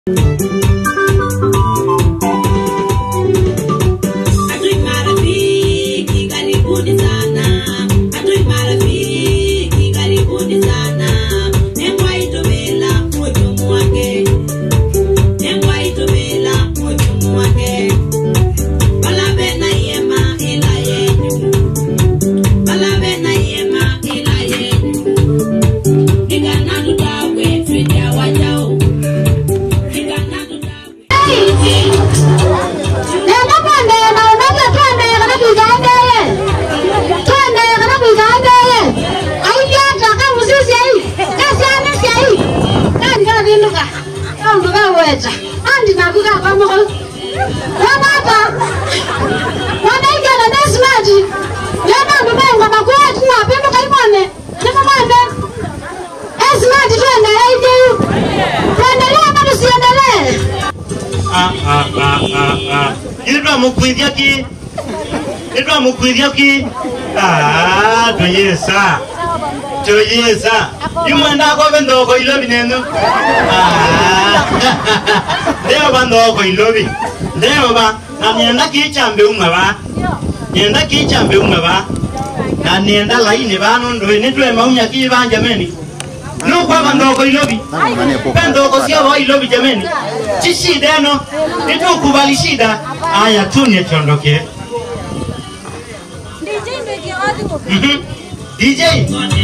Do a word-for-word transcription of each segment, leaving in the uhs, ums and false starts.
Andi na kuka kwa mko. Wamata. Wanaika na desmaji. Yana mbenga makwa kwa pembe kaimone. Nima mande. Esmaji twende aide. Tuendelee ama tusiendelee? Ah ah ah ah ah. Ndio mkuidhia ki. Ndio mkuidhia ki. Ah, tuyesa. Tuyesa. Yumanda kwa bendo kwa ilobi neno. Ah. Leo bando kwa ilobi. Leo ba na nienda kichambe umaba. Nienda kichambe umaba. Na nienda laini bano ndo ni twe maunya kiba jameni. No kwa bando kwa ilobi. Bando kwa sio wa ilobi jameni. Chishida no. Ndio kubali shida. Aya tuni tuondoke. D J ndio kiatu. Mhm. D J.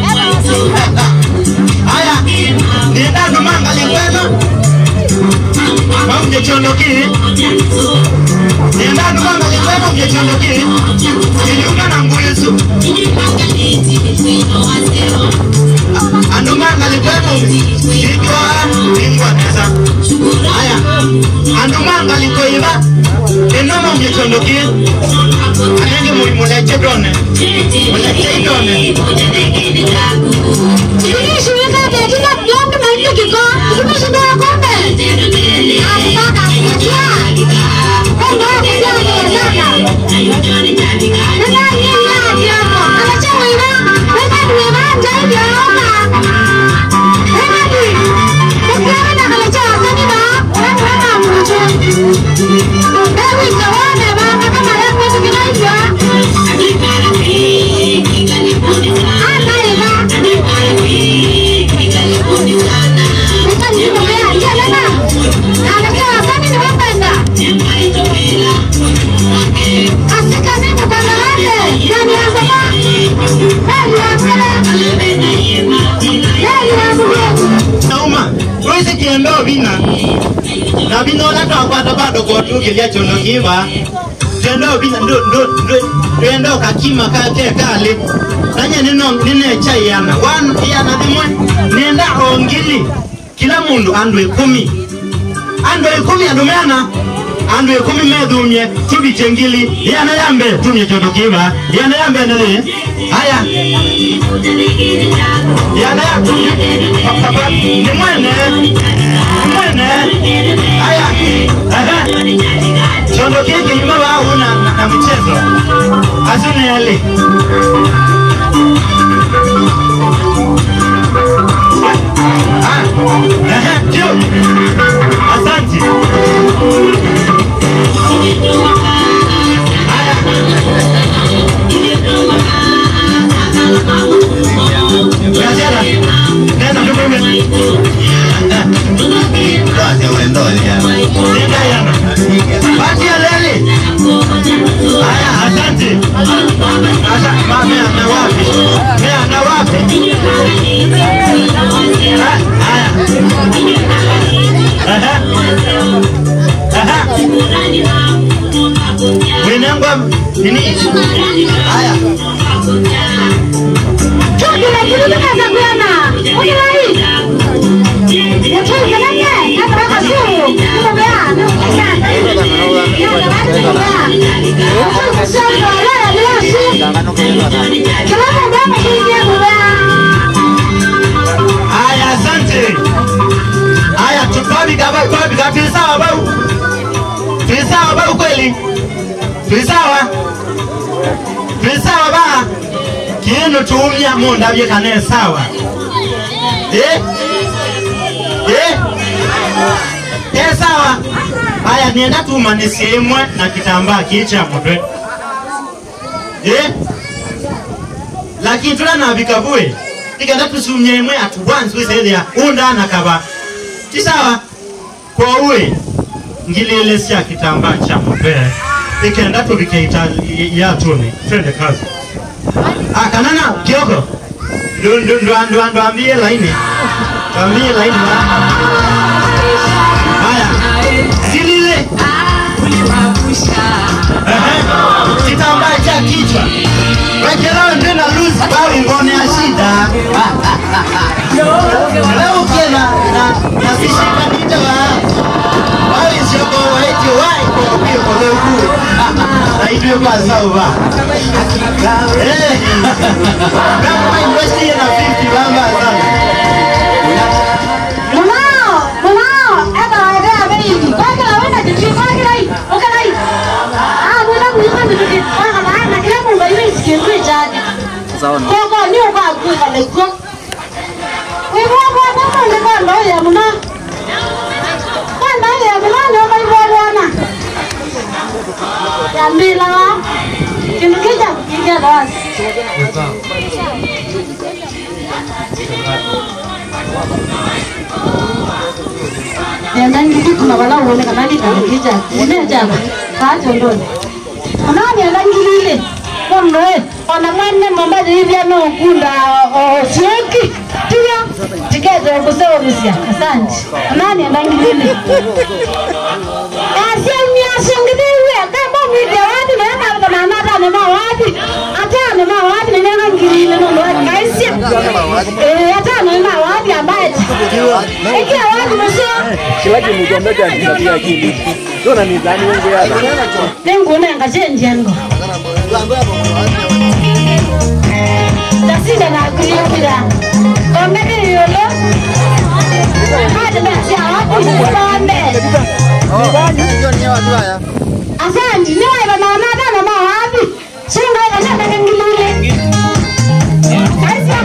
Aya, nenda numanga likwema. Mauja chondoki. Nenda numanga likwema mje chondoki. Niliunga na nguyesu. Andumanga likwema mjikwa lingwa nesa. Aya, andumanga likoiba. Nenda mje chondoki. Anenge mule chedone. Mule chedone. Sisi weka katika blog maana kiko. Tumeshinda kombe. Hapa kuja. Kombe kuja sana. Ndio ndio hapo. Anacho wewe. Wewe ni manja hiyo hapa. Wewe ni. Wewe na kalacha kani ba. Wewe na mmoja. Wewe kawana ba kama yako tukinaijwa. Nauma, wewe kiendo bina. Na bino la kwa bado kwa tukilia chono kiba. Tendo bina ndo ndo tendo kakima kake kale. Nanya nino nine chai yana. One yana dimwe. Nenda ongili. Kila mundu andwe kumi. Andwe kumi adumeana. Andwe kumi medumye tubi jengili. Yana yambe tumye chono kiba. Yana yambe ndele. Haya. Yana yambe. Papa ni mwene. Mwene. Haya. Aha. Chondo kiki imewa una na mchezo. Azune yale. Ah. Aha. Tio. Asante. Haya. Gracias. Nenda tukume. Gracias, wendo ya. Nenda yana. Basi alele. Haya, asante. Asa mama na wapi? Mea na wapi? Haya. Aha. Aha. Wenangwa nini? Haya. Chakula kile kaza kuona. Unalai. Chakula nani? Nataka sio. Mbona na ukisha. Aya, asante. Aya, tupabi kaba tupabi kaba sawa bau. Sawa bau kweli. Sawa. Sawa ba. Kieno tuumia munda bye kane sawa. Eh? Eh? Eh Aya nienda tumanisiye imwe na kitambaa kicha mutwe. Eh? Lakini tula na bikabue. Tikenda tusumye imwe at once we say there. Unda nakaba. Tisawa. Kwa uwe ngilele sia kitambaa cha mutwe. Tikenda tubikeita ya tuni. Twende kazi. Ah kanana kioko. Ndo ndo ndo ndo ndo ambie laini. Ambie laini. Haya. Zilile. Kitambaa cha kichwa. Wekelewa ndio na luzi bawi ngone ya shida. Leo kena na na sishika nita wa. Bawi siyoko waiti wai kwa pio kwa leukuru. Na hivyo kwa sawa. Eh. Kama investi na fifty bamba sana. Mwanao, mwanao, eba eba baby. Kwa kila wenda jipi kwa kila hii. Okay hii. Ah, mwana kuliko ndio kwa kama na kila mungu hivi sikio jaji. Sawa. Kwa kwa ni kwa kwa leko. Wewe kwa kwa ndio kwa ndio ya mwana. Kwa ndio ya mwana ndio kwa hivyo bwana. Ya mila. Kinukija kinga basi. Nendani kitu na wala uone kama ni kinukija. Nene jago. Kacho ndoni. Nani anangilile? Kono eh. Ona mwana mamba hivi ano kunda sieki. Tia. Tikezo kusewa misia. Asante. Nani anangilile? Asia miashangidiwe kama mwide wadi na kama na nata ne mawadi. Ata ne mawadi ne nangilile no wadi kaisia. Eh ata ne mawadi ambaye. Eki wadi msio. Kila kitu mjomba ni tabia akili. Dona mizani wengi hapa. Nengo na ngajenje ngo. Dasida na kulikira. Kombe yolo. Hadi basi hapo kombe. Asante, ni wewe mama na mama wapi? Singa ile na ngilile. Kaisa.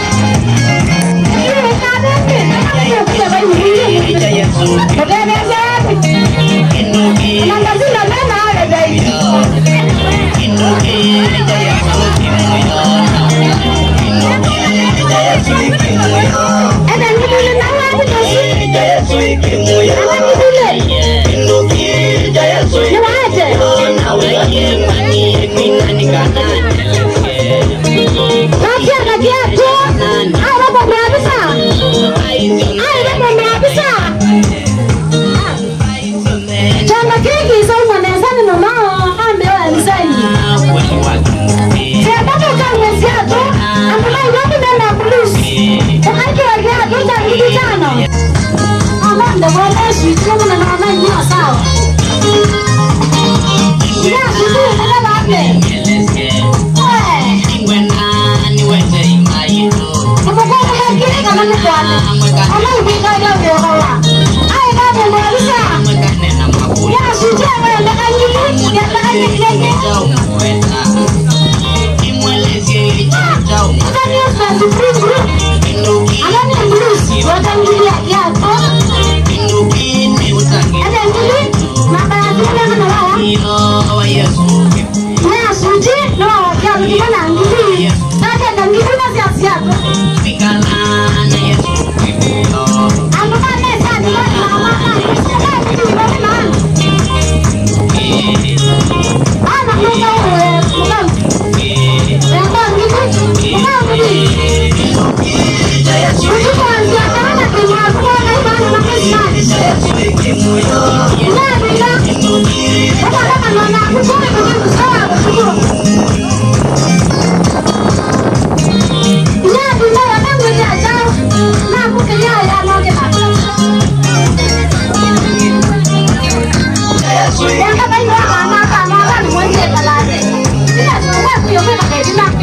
Ile kada ni. Ile bai ngilile. Kodene zapi. Nanga zina na ala dai. Ada ngilile na wapi nasi? Ada ngilile. Ni waje? Katia katia tu. Ai baba mabisa. Ai baba mabisa. Chama kiki somo nesani mama ambewa msaidi. Sema kama msiato, ambaye wapi nenda polisi. Wakati wa kia tuta ngidi tano. Mama ndo mwana shituma na mama ni sawa. Ya shitu kama wapi? Kama kwa kile kama ni kwa. Ama ubika ndio kwa. Ai baba mabisa. Ya shitu wewe ndakanyiki, ya ndakanyiki. Hãy subscribe cho kênh Ghiền Mì Gõ để không bỏ lỡ những video hấp dẫn.